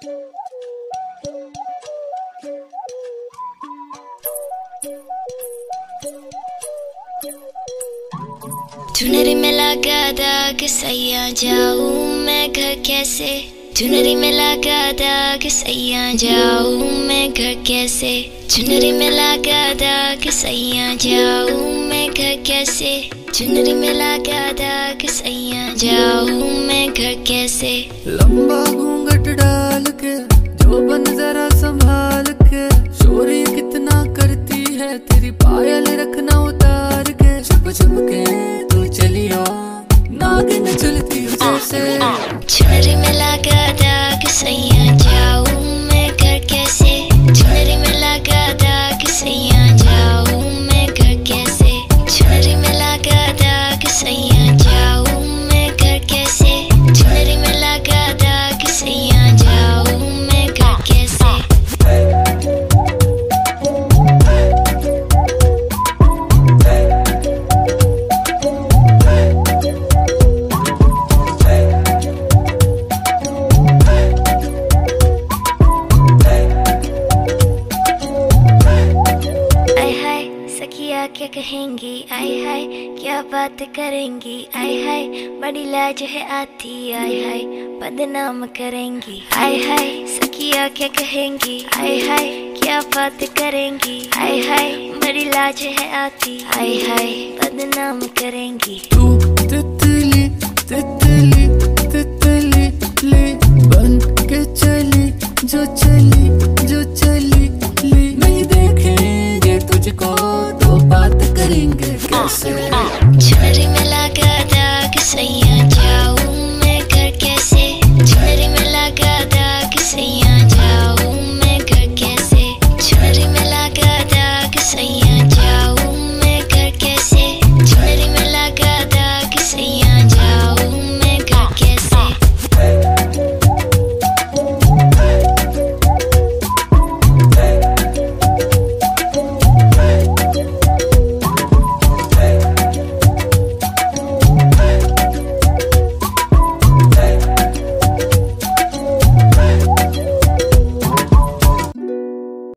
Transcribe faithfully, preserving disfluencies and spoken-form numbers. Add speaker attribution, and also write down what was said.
Speaker 1: चुनरी में लगा दाग सैया जाऊं मैं घर कैसे। चुनरी में लगा दाग सैया जाऊं मैं घर कैसे। चुनरी में लगा दाग सैया जाऊं मैं घर कैसे। चुनरी में लगा दाग सैया जाऊं मैं घर कैसे।
Speaker 2: लंबा घूंघट डाल के जो बन जरा संभाल के, शोरी कितना करती है तेरी पायल रखना उतार के। छुप छुप के तू चलियो नागिन चलती जैसे।
Speaker 1: चुनरी में लगा दाग सैया जाऊं मैं घर कैसे। चुनरी में लगा दाग सैया जाऊं मैं घर कैसे। चुनरी में लगा दाग सैया जाऊं मैं घर कैसे। चुनरी में लगा दाग सैया जाऊं मैं घर कैसे। क्या कहेंगी आय हाय क्या बात करेंगी आय हाय, बड़ी लाज है आती आय हाय बदनाम करेंगी। आय हाय सखिया क्या कहेंगी आय हाय क्या बात करेंगी आय हाय, बड़ी लाज है आती आय हाय बदनाम करेंगी।
Speaker 2: तू तितली तितली